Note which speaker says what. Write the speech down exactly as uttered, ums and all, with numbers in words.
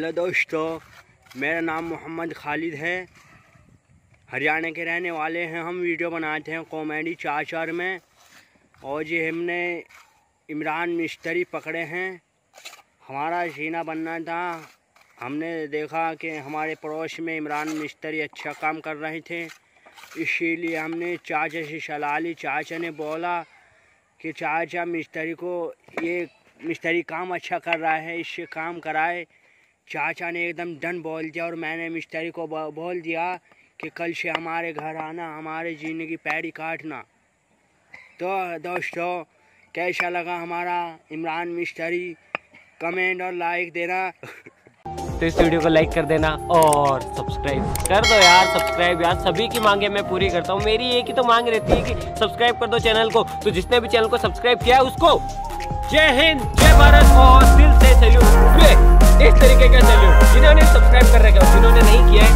Speaker 1: Hello दोस्तों, मेरा नाम मोहम्मद खालिद है। हरियाणा के रहने वाले हैं। हम वीडियो बनाते हैं कॉमेडी चार में, और ये हमने इमरान मिस्त्री पकड़े हैं। हमारा सीना बनना था। हमने देखा कि हमारे पड़ोस में इमरान मिस्त्री अच्छा काम कर रहे थे, इसीलिए हमने चाचा से सलाह ली। चाचा ने बोला कि चाचा मिस्त्री को ये मिस्त्री काम अच्छा कर रहा है, इससे काम कराए। चाचा ने एकदम डन बोल दिया और मैंने मिस्त्री को बोल दिया कि कल से हमारे घर आना, हमारे जीने की पैड़ी काटना। तो दोस्तों, कैसा लगा हमारा इमरान मिस्त्री? कमेंट और लाइक देना।
Speaker 2: तो इस वीडियो को लाइक कर देना और सब्सक्राइब कर दो यार। सब्सक्राइब यार, सभी की मांगे मैं पूरी करता हूँ। मेरी एक ही तो मांग रहती है कि सब्सक्राइब कर दो चैनल को। तो जिसने भी चैनल को सब्सक्राइब किया उसको जय हिंद, जय भारत और दिल से सैल्यूट। इस तरीके का सैल्यूट। जिन्होंने सब्सक्राइब कर रखा है, जिन्होंने नहीं किया